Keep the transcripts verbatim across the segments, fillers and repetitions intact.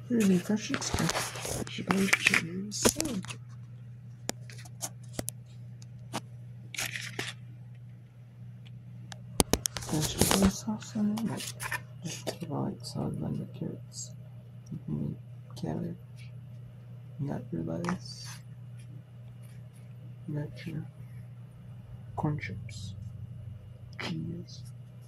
Really fresh express. Chipotle cheese salad. Vegetable sauce on it. Like, just typical like salad blend with carrots. Mm-hmm. Cabbage. You got your lettuce. You got your corn chips. Cheese.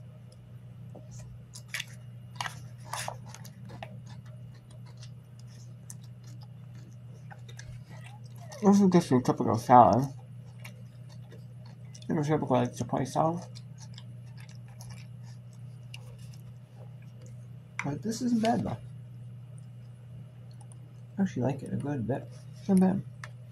This is just your typical salad. Your typical like Chipotle salad. But this isn't bad though. I actually like it a good bit. It's not bad.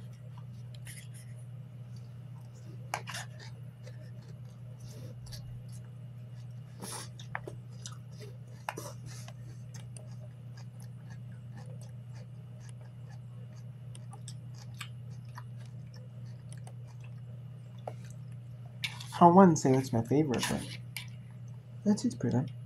I wouldn't say it's my favorite, but that tastes pretty good.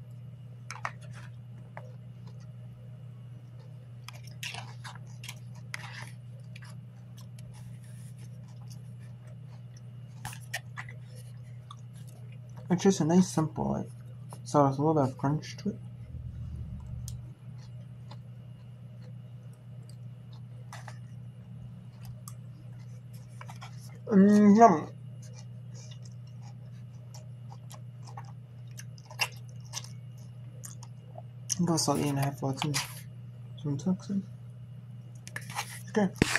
It's just a nice simple like so there's a little bit of crunch to it. Mm, yum. Go slightly and a half lots in some toxin. Okay.